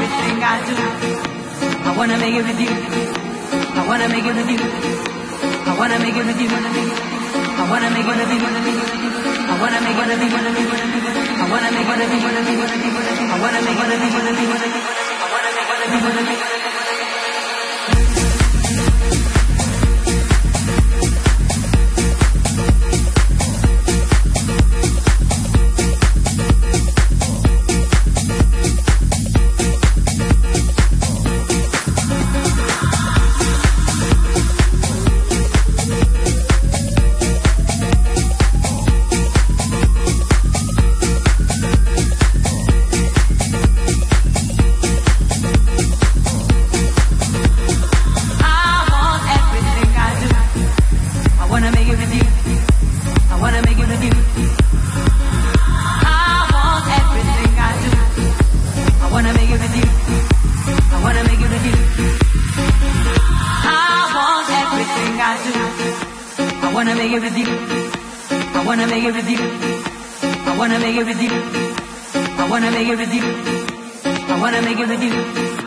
everything I do. I wanna make it with you. I wanna make it with you. I wanna make it with you. I wanna make it with you. I wanna make it with you. I wanna make it with you. I wanna make it with you. I wanna make it with you. I wanna make it with you. I wanna make it with you. I wanna make it with you. I wanna make it with you. I wanna make it with you.